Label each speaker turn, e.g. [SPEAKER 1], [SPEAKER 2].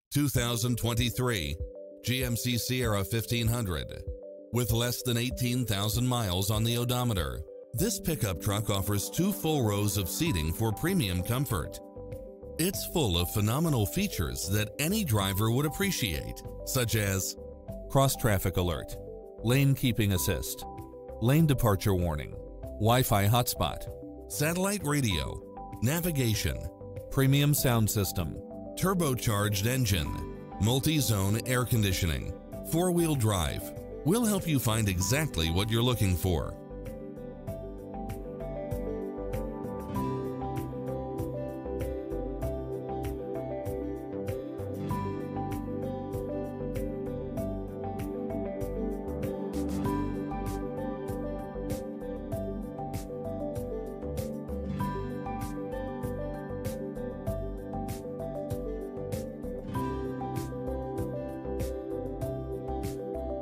[SPEAKER 1] 2023 GMC Sierra 1500. With less than 18,000 miles on the odometer, this pickup truck offers 2 full rows of seating for premium comfort. It's full of phenomenal features that any driver would appreciate, such as cross-traffic alert, lane keeping assist, lane departure warning, Wi-Fi hotspot, satellite radio, navigation, premium sound system, turbocharged engine, multi-zone air conditioning, 4-wheel drive. We'll help you find exactly what you're looking for.